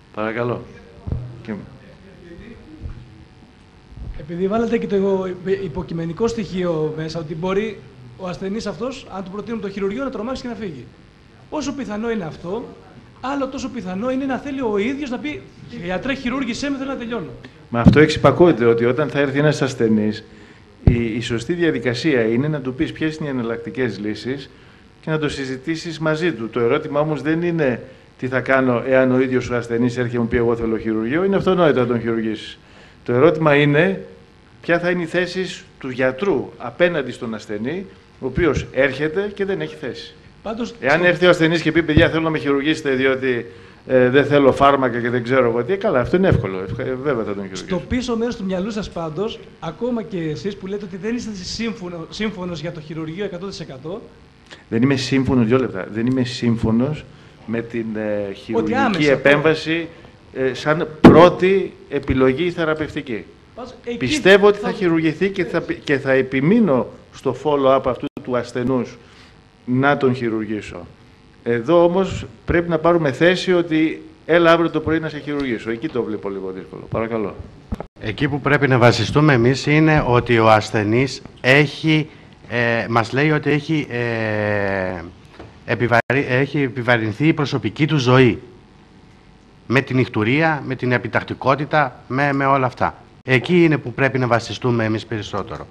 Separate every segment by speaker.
Speaker 1: Παρακαλώ.
Speaker 2: Επειδή βάλετε και το υποκειμενικό στοιχείο μέσα, ότι μπορεί ο ασθενής αυτός, αν του προτείνουν το χειρουργείο, να τρομάξει και να φύγει. Όσο πιθανό είναι αυτό, άλλο τόσο πιθανό είναι να θέλει ο ίδιος να πει «Γιατρέ, χειρούργησέ με, θέλω να τελειώνω».
Speaker 1: Μα αυτό εξυπακούεται, ότι όταν θα έρθει ένας ασθενής, η σωστή διαδικασία είναι να του πεις ποιες είναι οι εναλλακτικές λύσεις και να το συζητήσεις μαζί του. Το ερώτημα όμως δεν είναι τι θα κάνω εάν ο ίδιος ο ασθενής έρχεται και μου πει «Εγώ θέλω χειρουργείο», είναι αυτονόητο να τον χειρουργήσεις. Το ερώτημα είναι ποια θα είναι η θέση του γιατρού απέναντι στον ασθενή, ο οποίος έρχεται και δεν έχει θέση.
Speaker 2: Πάντως,
Speaker 1: εάν έρθει ο ασθενής και πει «Παιδιά, θέλω να με χειρουργήσετε διότι δεν θέλω φάρμακα και δεν ξέρω εγώ τι», καλά, αυτό είναι εύκολο. Βέβαια θα τον χειρουργήσω.
Speaker 2: Στο πίσω μέρος του μυαλού σας πάντως, ακόμα και εσείς που λέτε ότι δεν είστε σύμφωνος για το χειρουργείο 100%. Δεν είμαι σύμφωνος,
Speaker 1: 2 λεπτά. Δεν είμαι σύμφωνος με την χειρουργική επέμβαση σαν πρώτη επιλογή θεραπευτική. Πιστεύω ότι θα χειρουργηθεί και θα επιμείνω στο follow-up αυτού του ασθενούς να τον χειρουργήσω. Εδώ όμως πρέπει να πάρουμε θέση ότι έλα αύριο το πρωί να σε χειρουργήσω. Εκεί το βλέπω λίγο δύσκολο. Παρακαλώ.
Speaker 3: Εκεί που πρέπει να βασιστούμε εμείς είναι ότι ο ασθενής μας λέει ότι έχει επιβαρυνθεί η προσωπική του ζωή. Με την ηχτουρία, με την επιτακτικότητα, με όλα αυτά. Εκεί είναι που πρέπει να βασιστούμε εμείς περισσότερο.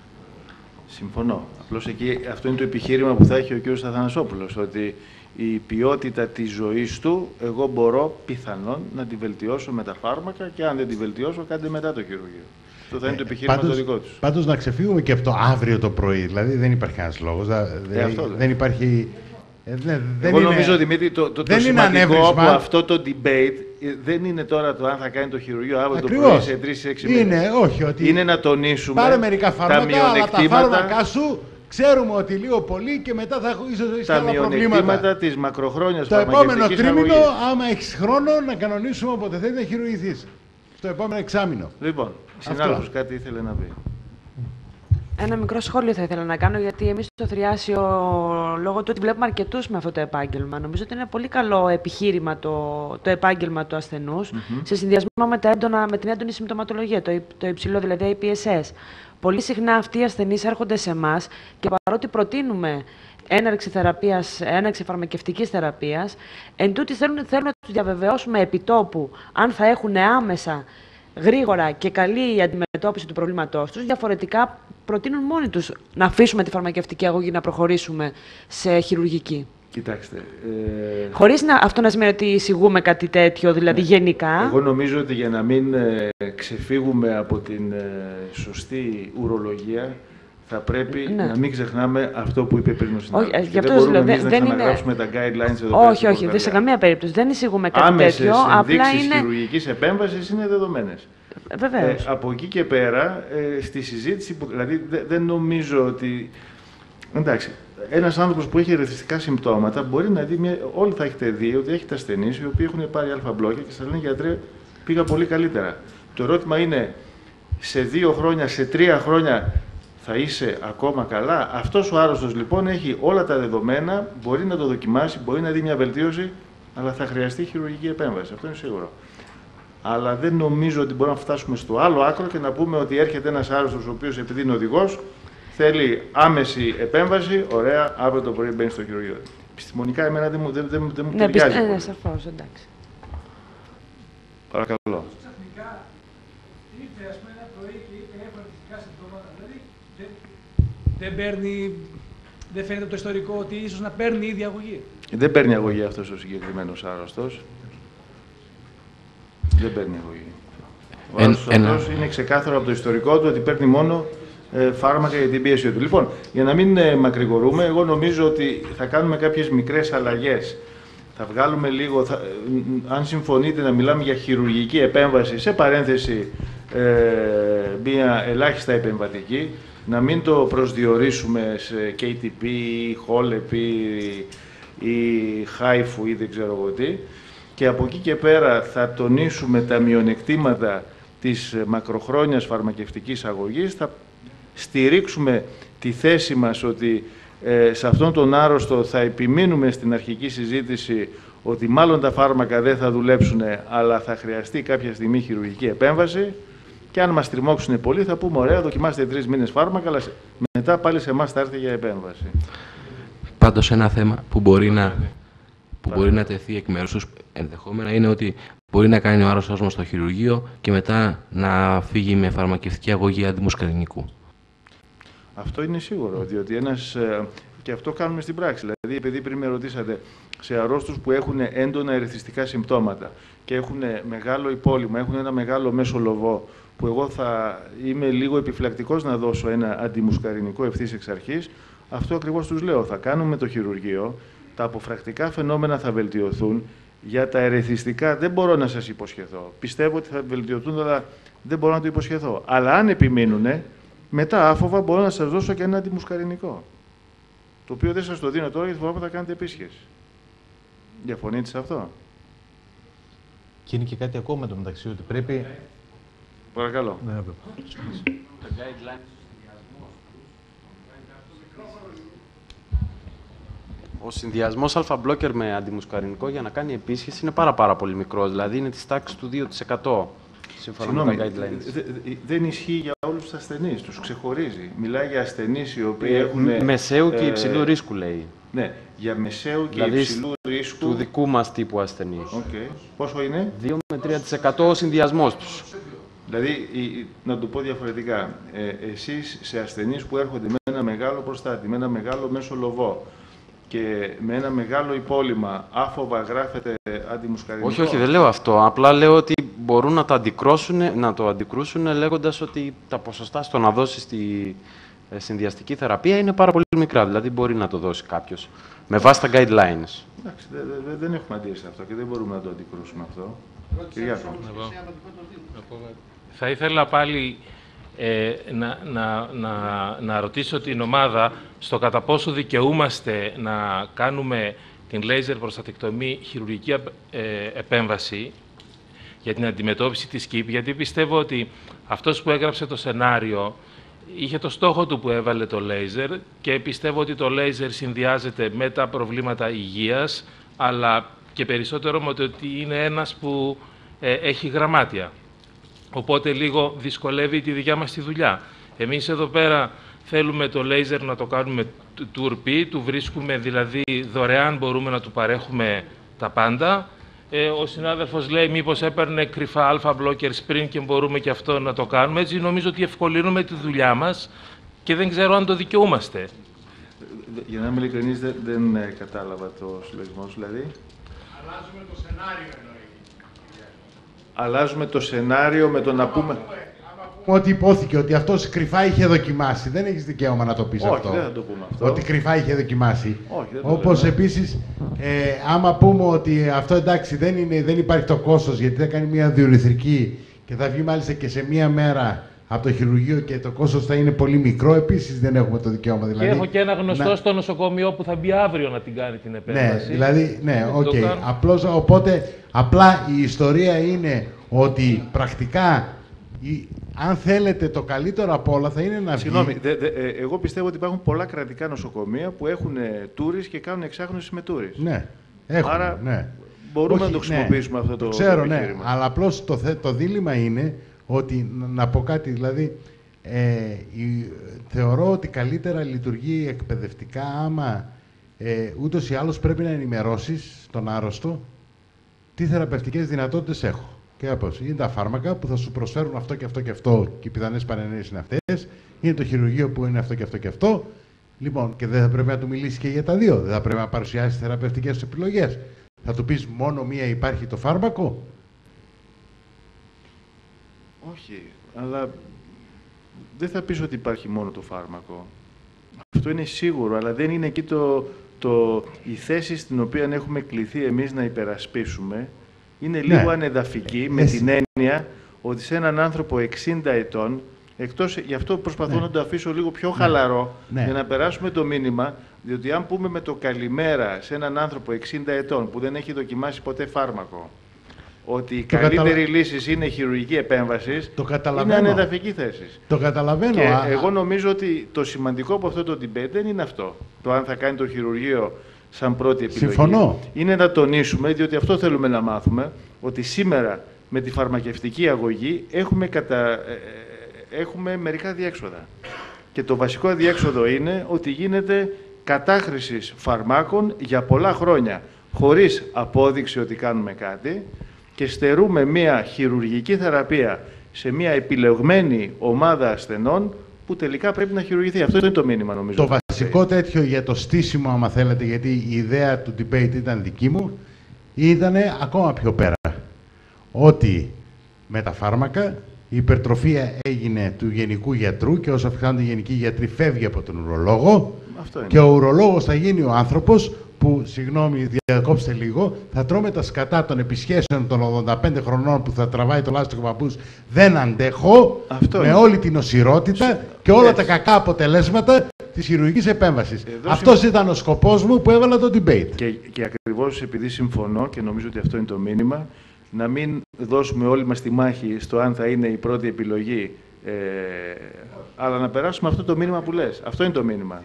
Speaker 1: Συμφωνώ. Απλώς εκεί αυτό είναι το επιχείρημα που θα έχει ο κ. Αθανασόπουλος, ότι η ποιότητα της ζωής του, εγώ μπορώ πιθανόν να τη βελτιώσω με τα φάρμακα και αν δεν τη βελτιώσω, κάντε μετά το χειρουργείο. Αυτό θα είναι το επιχείρημα το δικό τους.
Speaker 4: Πάντως να ξεφύγουμε και από το αύριο το πρωί, δηλαδή δεν υπάρχει κανένας λόγος, δεν υπάρχει...
Speaker 1: Εγώ νομίζω, Δημήτρη, το σημαντικό από αυτό το debate δεν είναι τώρα το αν θα κάνει το χειρουργείο αύριο το πρωί σε 3-6 μήνες.
Speaker 4: Είναι
Speaker 1: να τονίσουμε
Speaker 4: πάρε μερικά φάρμακα,
Speaker 1: τα μειονεκτήματα,
Speaker 4: αλλά τα φάρμακά σου ξέρουμε ότι λίγο πολύ και μετά θα έχω ίσως άλλα προβλήματα.
Speaker 1: Τα μειονεκτήματα της μακροχρόνιας
Speaker 4: το επόμενο τρίμηνο, άμα έχεις χρόνο, να κανονίσουμε όποτε θέλει να χειρουργηθείς. Στο επόμενο εξάμηνο.
Speaker 1: Λοιπόν, συνάδελφος κάτι ήθελε να πει.
Speaker 5: Ένα μικρό σχόλιο θα ήθελα να κάνω, γιατί εμείς στο Θριάσιο, λόγω του ότι βλέπουμε αρκετούς με αυτό το επάγγελμα, νομίζω ότι είναι πολύ καλό επιχείρημα το επάγγελμα του ασθενούς, σε συνδυασμό με την έντονη συμπτωματολογία, το υψηλό δηλαδή IPSS. Πολύ συχνά αυτοί οι ασθενείς έρχονται σε εμάς και παρότι προτείνουμε έναρξη φαρμακευτικής θεραπείας, εν τούτοι θέλουν να τους διαβεβαιώσουμε επιτόπου αν θα έχουν άμεσα, γρήγορα και καλή αντιμετώπιση του προβλήματός τους. Διαφορετικά προτείνουν μόνοι τους να αφήσουμε τη φαρμακευτική αγωγή να προχωρήσουμε σε χειρουργική.
Speaker 1: Κοιτάξτε.
Speaker 5: Χωρίς αυτό να σημαίνει ότι εισηγούμε κάτι τέτοιο, δηλαδή γενικά.
Speaker 1: Εγώ νομίζω ότι για να μην ξεφύγουμε από την σωστή ουρολογία, θα πρέπει να μην ξεχνάμε αυτό που είπε πριν ο συνάδελφος.
Speaker 5: Δεν μπορούμε
Speaker 1: εμείς να ξαναγράψουμε τα guidelines εδώ πέρα.
Speaker 5: Όχι, σε καμία περίπτωση. Δεν εισηγούμε κάτι τέτοιο.
Speaker 1: Άμεσες ενδείξεις χειρουργικής επέμβασης είναι δεδομένες.
Speaker 5: Βεβαίως.
Speaker 1: Από εκεί και πέρα, στη συζήτηση, δηλαδή δεν νομίζω ότι... Εντάξει, ένας άνθρωπος που έχει ερεθιστικά συμπτώματα μπορεί να δει, όλοι θα έχετε δει ότι έχετε ασθενείς οι οποίοι έχουν πάρει αλφα μπλόκια και σας λένε «Γιατρέ, πήγα πολύ καλύτερα». Το ερώτημα είναι, σε 2 χρόνια, σε 3 χρόνια θα είσαι ακόμα καλά? Αυτός ο άρρωστος λοιπόν έχει όλα τα δεδομένα, μπορεί να το δοκιμάσει, μπορεί να δει μια βελτίωση, αλλά θα χρειαστεί χειρουργική επέμβαση. Αυτό είναι σίγουρο. Αλλά δεν νομίζω ότι μπορούμε να φτάσουμε στο άλλο άκρο και να πούμε ότι έρχεται ένας άρρωστος ο οποίος επειδή είναι οδηγός, θέλει άμεση επέμβαση, ωραία, αύριο το πρωί μπαίνει στο χειρουργείο. Επιστημονικά εμένα δεν μου ταιριάζει.
Speaker 5: Ναι, σαφώς, εντάξει.
Speaker 1: Παρακαλώ.
Speaker 2: Ξαφνικά ήρθε, ας πούμε, ένα πρωί και είπε έχω αρνητικά συμπτώματα, δηλαδή δεν φαίνεται το ιστορικό ότι ίσως να παίρνει ήδη αγωγή.
Speaker 1: Δεν παίρνει αγωγή αυτός ο συγκεκριμένος άρρωστος. Δεν παίρνει αγωγή. Ο άρρωστος είναι ξεκάθαρο από το ιστορικό του ότι παίρνει μόνο φάρμακα για την πίεση του. Λοιπόν, για να μην μακρηγορούμε, εγώ νομίζω ότι θα κάνουμε κάποιες μικρές αλλαγές. Θα βγάλουμε λίγο, αν συμφωνείτε, να μιλάμε για χειρουργική επέμβαση, σε παρένθεση μια ελάχιστα επεμβατική, να μην το προσδιορίσουμε σε KTP, HOLEP ή HIFU ή δεν ξέρω εγώ τι. Και από εκεί και πέρα θα τονίσουμε τα μειονεκτήματα της μακροχρόνιας φαρμακευτικής αγωγής, θα στηρίξουμε τη θέση μας ότι σε αυτόν τον άρρωστο θα επιμείνουμε στην αρχική συζήτηση ότι μάλλον τα φάρμακα δεν θα δουλέψουν, αλλά θα χρειαστεί κάποια στιγμή χειρουργική επέμβαση. Και αν μας τριμώξουν πολύ, θα πούμε: ωραία, δοκιμάστε 3 μήνες φάρμακα, αλλά μετά πάλι σε εμάς θα έρθει για επέμβαση.
Speaker 6: Πάντως, ένα θέμα που μπορεί να τεθεί εκ μέρους τους ενδεχόμενα είναι ότι μπορεί να κάνει ο άρρωστος μας στο χειρουργείο και μετά να φύγει με φαρμακευτική αγωγή αντιμουσκαρινικού.
Speaker 1: Αυτό είναι σίγουρο, διότι και αυτό κάνουμε στην πράξη. Δηλαδή, επειδή πριν με ρωτήσατε, σε αρρώστους που έχουν έντονα ερεθιστικά συμπτώματα και έχουν μεγάλο υπόλοιμα, έχουν ένα μεγάλο μέσο λοβό, που εγώ θα είμαι λίγο επιφυλακτικός να δώσω ένα αντιμουσκαρινικό ευθύς εξ αρχής, αυτό ακριβώς τους λέω. Θα κάνουμε το χειρουργείο, τα αποφρακτικά φαινόμενα θα βελτιωθούν. Για τα ερεθιστικά δεν μπορώ να σας υποσχεθώ. Πιστεύω ότι θα βελτιωθούν, αλλά δεν μπορώ να το υποσχεθώ. Αλλά αν επιμείνουν, μετά άφοβα μπορώ να σας δώσω και ένα αντιμουσκαρινικό. Το οποίο δεν σας το δίνω τώρα, γιατί φοβάμαι θα κάνετε επίσκεψη. Διαφωνείτε σε αυτό?
Speaker 7: Και είναι και κάτι ακόμα με το μεταξύ, ότι πρέπει...
Speaker 1: Παρακαλώ.
Speaker 7: Ναι,
Speaker 8: ο συνδυασμός αλφα-μπλόκερ με αντιμουσκαρινικό για να κάνει επίσχεση είναι πάρα πολύ μικρός, δηλαδή είναι της τάξης του 2%. Σύμφωνα με τα guidelines.
Speaker 1: Δεν ισχύει για όλους τους ασθενείς, τους ξεχωρίζει. Μιλάει για ασθενείς οι οποίοι έχουν...
Speaker 8: Μεσαίου και υψηλού ρίσκου, λέει.
Speaker 1: Ναι, για μεσαίου και
Speaker 8: δηλαδή,
Speaker 1: υψηλού ρίσκου...
Speaker 8: του δικού μας τύπου ασθενείς.
Speaker 1: Okay. Πόσο είναι?
Speaker 8: 2 με 3% ο συνδυασμός τους.
Speaker 1: Δηλαδή, να το πω διαφορετικά, εσείς σε ασθενείς που έρχονται με ένα μεγάλο προστάτη, με ένα μεγάλο μέσο λοβό και με ένα μεγάλο υπόλοιμα, άφοβα γράφετε αντιμουσκαρινικό?
Speaker 8: Όχι, δεν λέω αυτό. Απλά λέω ότι μπορούν να το αντικρούσουν λέγοντας ότι τα ποσοστά στο να δώσει στη συνδυαστική θεραπεία είναι πάρα πολύ μικρά. Δηλαδή, μπορεί να το δώσει κάποιος με βάση τα guidelines.
Speaker 1: Εντάξει, δεν έχουμε αντίρρηση σε αυτό και δεν μπορούμε να το αντικρούσουμε αυτό. Κυριάκο.
Speaker 9: Θα ήθελα πάλι να ρωτήσω την ομάδα στο κατά πόσο δικαιούμαστε να κάνουμε την λέιζερ προστατεκτομή χειρουργική επέμβαση για την αντιμετώπιση της ΚΙΠ, γιατί πιστεύω ότι αυτός που έγραψε το σενάριο είχε το στόχο του που έβαλε το λέιζερ και πιστεύω ότι το λέιζερ συνδυάζεται με τα προβλήματα υγείας, αλλά και περισσότερο με το ότι είναι ένας που έχει γραμμάτια. Οπότε λίγο δυσκολεύει τη δικιά μας τη δουλειά. Εμείς εδώ πέρα θέλουμε το λέιζερ να το κάνουμε τουρπί, του βρίσκουμε δηλαδή δωρεάν, μπορούμε να του παρέχουμε τα πάντα. Ο συνάδελφος λέει μήπως έπαιρνε κρυφά αλφα-μπλόκερς πριν και μπορούμε και αυτό να το κάνουμε. Έτσι νομίζω ότι ευκολύνουμε τη δουλειά μας και δεν ξέρω αν το δικαιούμαστε.
Speaker 1: Για να είμαι ειλικρινής, δεν κατάλαβα το συλλογισμό σου, δηλαδή.
Speaker 4: Αλλάζουμε το σενάριο εννοεί.
Speaker 1: Αλλάζουμε το σενάριο με το να πούμε...
Speaker 4: Ότι υπόθηκε ότι αυτός κρυφά είχε δοκιμάσει. Δεν έχεις δικαίωμα να το πεις αυτό.
Speaker 1: Όχι, δεν θα το πούμε αυτό.
Speaker 4: Ότι κρυφά είχε δοκιμάσει.
Speaker 1: Όχι, δεν το
Speaker 4: όπως
Speaker 1: λέμε.
Speaker 4: επίσης, άμα πούμε ότι αυτό εντάξει δεν υπάρχει το κόστος γιατί θα κάνει μια διουρηθρική και θα βγει μάλιστα και σε μια μέρα από το χειρουργείο και το κόστος θα είναι πολύ μικρό, επίσης δεν έχουμε το δικαίωμα. Δηλαδή,
Speaker 9: και έχω και ένα γνωστό στο νοσοκομείο που θα μπει αύριο να την κάνει την επέμβαση.
Speaker 4: Ναι, δηλαδή, ναι, οκ. Οπότε, απλά η ιστορία είναι ότι πρακτικά, αν θέλετε το καλύτερο από όλα θα είναι να βγει...
Speaker 1: Συγγνώμη, εγώ πιστεύω ότι υπάρχουν πολλά κρατικά νοσοκομεία που έχουν τούρις και κάνουν εξάγνωση με τούρις.
Speaker 4: Ναι, έχουμε,
Speaker 1: άρα
Speaker 4: ναι.
Speaker 1: μπορούμε
Speaker 4: Όχι,
Speaker 1: να το χρησιμοποιήσουμε αυτό το
Speaker 4: ξέρω,
Speaker 1: επιχείρημα.
Speaker 4: Ναι, αλλά απλώς το δίλημμα είναι ότι, να πω κάτι, δηλαδή, θεωρώ ότι καλύτερα λειτουργεί εκπαιδευτικά άμα ούτως ή άλλως πρέπει να ενημερώσεις τον άρρωστο τι θεραπευτικές δυνατότητες έχω. Και όπως είναι τα φάρμακα που θα σου προσφέρουν αυτό και αυτό και αυτό και οι πιθανές παρενέργειες είναι αυτές, είναι το χειρουργείο που είναι αυτό και αυτό και αυτό. Λοιπόν, και δεν θα πρέπει να του μιλήσει και για τα δύο. Δεν θα πρέπει να παρουσιάσει θεραπευτικές επιλογές. Θα του πεις μόνο μία υπάρχει το φάρμακο.
Speaker 1: Όχι, αλλά δεν θα πεις ότι υπάρχει μόνο το φάρμακο. Αυτό είναι σίγουρο, αλλά δεν είναι εκεί η θέση στην οποία έχουμε κληθεί εμείς να υπερασπίσουμε. Είναι λίγο ανεδαφική, με την έννοια ότι σε έναν άνθρωπο 60 ετών, γι' αυτό προσπαθώ να το αφήσω λίγο πιο χαλαρό, για να περάσουμε το μήνυμα, διότι αν πούμε με το καλημέρα σε έναν άνθρωπο 60 ετών που δεν έχει δοκιμάσει ποτέ φάρμακο, ότι η καλύτερη λύση είναι χειρουργική επέμβαση, είναι ανεδαφική θέση.
Speaker 4: Το καταλαβαίνω.
Speaker 1: Και εγώ νομίζω ότι το σημαντικό από αυτό το debate δεν είναι αυτό. Το αν θα κάνει το χειρουργείο σαν πρώτη επιλογή.
Speaker 4: Συμφωνώ.
Speaker 1: Είναι να τονίσουμε, διότι αυτό θέλουμε να μάθουμε, ότι σήμερα με τη φαρμακευτική αγωγή έχουμε μερικά διέξοδα. Και το βασικό διέξοδο είναι ότι γίνεται κατάχρηση φαρμάκων για πολλά χρόνια, χωρίς απόδειξη ότι κάνουμε κάτι, και στερούμε μια χειρουργική θεραπεία σε μια επιλεγμένη ομάδα ασθενών που τελικά πρέπει να χειρουργηθεί. Αυτό είναι το μήνυμα, νομίζω.
Speaker 4: Το βασικό τέτοιο για το στήσιμο, άμα θέλετε, γιατί η ιδέα του debate ήταν δική μου, ήταν ακόμα πιο πέρα. Ότι με τα φάρμακα η υπερτροφία έγινε του γενικού γιατρού και όσο αυξάνονται οι γενικοί γιατροί φεύγει από τον ουρολόγο και ο ουρολόγος θα γίνει ο άνθρωπος που, συγγνώμη, διακόψτε λίγο, θα τρώμε τα σκατά των επισχέσεων των 85 χρονών που θα τραβάει το λάστιχο παππούς. Δεν αντέχω, με όλη την οσιρότητα και όλα τα κακά αποτελέσματα της χειρουργικής επέμβασης. Αυτός ήταν ο σκοπός μου που έβαλα το debate.
Speaker 1: Και ακριβώς επειδή συμφωνώ και νομίζω ότι αυτό είναι το μήνυμα, να μην δώσουμε όλοι μας τη μάχη στο αν θα είναι η πρώτη επιλογή, αλλά να περάσουμε αυτό το μήνυμα που λες. Αυτό είναι το μήνυμα.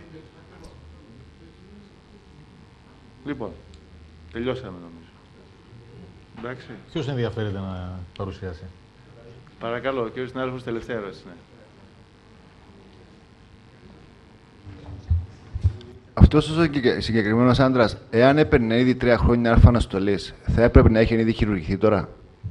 Speaker 1: Λοιπόν, τελειώσαμε νομίζω. Εντάξει.
Speaker 7: Ποιος ενδιαφέρεται να παρουσιάσει?
Speaker 1: Παρακαλώ, και ο συνάδελφος τελευταία ερώτηση. Ναι.
Speaker 10: Αυτός ο συγκεκριμένος άντρας, εάν έπαιρνε ήδη 3 χρόνια αλφα-αναστολής, θα έπρεπε να έχει ήδη χειρουργηθεί τώρα?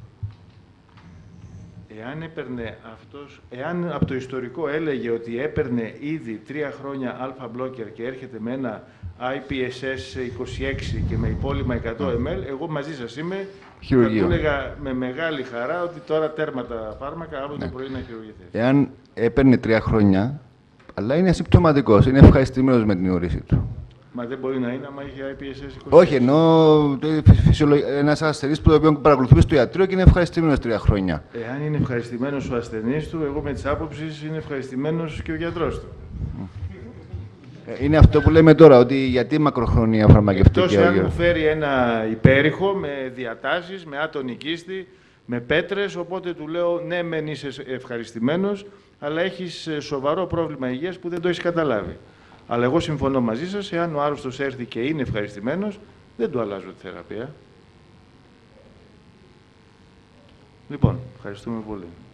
Speaker 1: Εάν έπαιρνε αυτός, εάν από το ιστορικό έλεγε ότι έπαιρνε ήδη 3 χρόνια αλφα-μπλόκερ και έρχεται με ένα IPSS 26 και με υπόλοιμα 100 ml, εγώ μαζί σας είμαι.
Speaker 10: Χειρουργείο.
Speaker 1: Θα του έλεγα με μεγάλη χαρά ότι τώρα τέρμα τα φάρμακα, αύριο το πρωί να χειρουργηθεί.
Speaker 10: Εάν έπαιρνε 3 χρόνια, αλλά είναι ασυμπτωματικός, είναι ευχαριστημένος με την όρηση του.
Speaker 1: Μα δεν μπορεί να είναι άμα είχε IPSS 26.
Speaker 10: Όχι, ενώ ένας ασθενής που τον παρακολουθούμε στο ιατρείο και είναι ευχαριστημένος 3 χρόνια.
Speaker 1: Εάν είναι ευχαριστημένος ο ασθενής του, εγώ με τις άποψεις είναι ευχαριστημένος και ο γιατρός του.
Speaker 10: Είναι αυτό που λέμε τώρα, ότι γιατί μακροχρόνια φαρμακευτική
Speaker 1: αγωγή.
Speaker 10: αγωγή.
Speaker 1: Εκτός αν μου φέρει ένα υπέρηχο με διατάσεις, με άτονη κίστη, με πέτρες, οπότε του λέω ναι, μεν είσαι ευχαριστημένος, αλλά έχεις σοβαρό πρόβλημα υγείας που δεν το έχεις καταλάβει. Αλλά εγώ συμφωνώ μαζί σας, εάν ο άρρωστος έρθει και είναι ευχαριστημένος, δεν του αλλάζω τη θεραπεία. Λοιπόν, ευχαριστούμε πολύ.